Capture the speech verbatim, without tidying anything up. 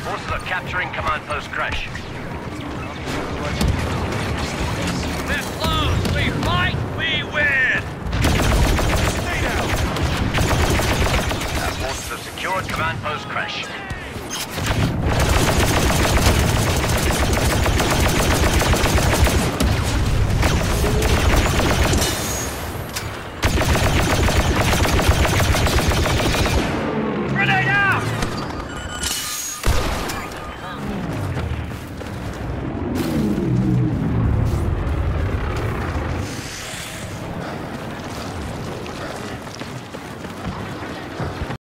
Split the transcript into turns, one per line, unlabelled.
Forces are capturing command post Crash.
This close! We fight, we win!
Stay down! Our forces have secured command post Crash.